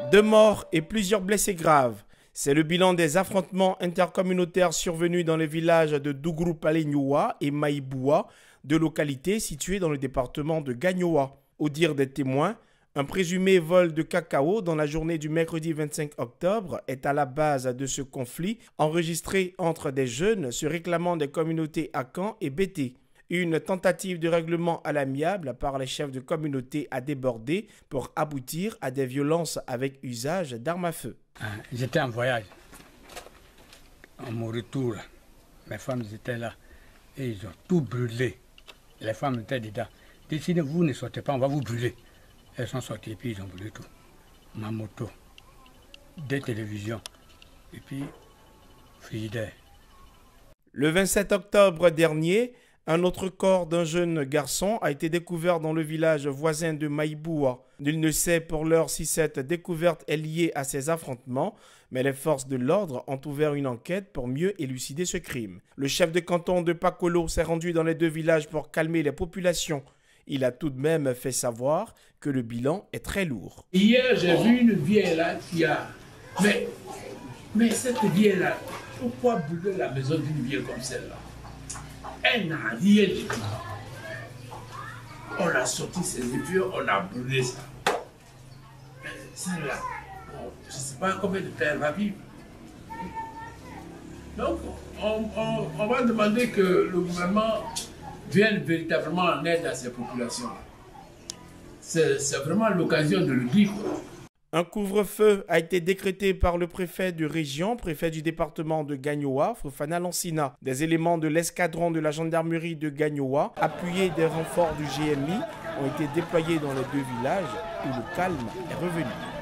2 morts et plusieurs blessés graves. C'est le bilan des affrontements intercommunautaires survenus dans les villages de Dougrou-Palignoua et Maïboua, deux localités situées dans le département de Gagnoa. Au dire des témoins, un présumé vol de cacao dans la journée du mercredi 25 octobre est à la base de ce conflit enregistré entre des jeunes se réclamant des communautés Akan et Bété. Une tentative de règlement à l'amiable par les chefs de communauté a débordé pour aboutir à des violences avec usage d'armes à feu. J'étais en voyage. À mon retour, mes femmes étaient là et ils ont tout brûlé. Les femmes étaient dedans. Décidez, vous ne sortez pas, on va vous brûler. Elles sont sorties et puis ils ont brûlé tout. Ma moto, des télévisions et puis frigidaire. Le 27 octobre dernier, un autre corps d'un jeune garçon a été découvert dans le village voisin de Maïboua. Nul ne sait pour l'heure si cette découverte est liée à ces affrontements, mais les forces de l'ordre ont ouvert une enquête pour mieux élucider ce crime. Le chef de canton de Pakolo s'est rendu dans les deux villages pour calmer les populations. Il a tout de même fait savoir que le bilan est très lourd. Hier, j'ai vu une vieille là qui a... Mais cette vieille là, pourquoi brûler la maison d'une vieille comme celle-là? Elle n'a rien du tout. On a sorti ses épures, on a brûlé ça. Celle-là, je ne sais pas combien de temps elle va vivre. Donc, on va demander que le gouvernement vienne véritablement en aide à ces populations. C'est vraiment l'occasion de le dire. Un couvre-feu a été décrété par le préfet de région, préfet du département de Gagnoa, Fofana Lansina. Des éléments de l'escadron de la gendarmerie de Gagnoa, appuyés des renforts du GMI, ont été déployés dans les deux villages où le calme est revenu.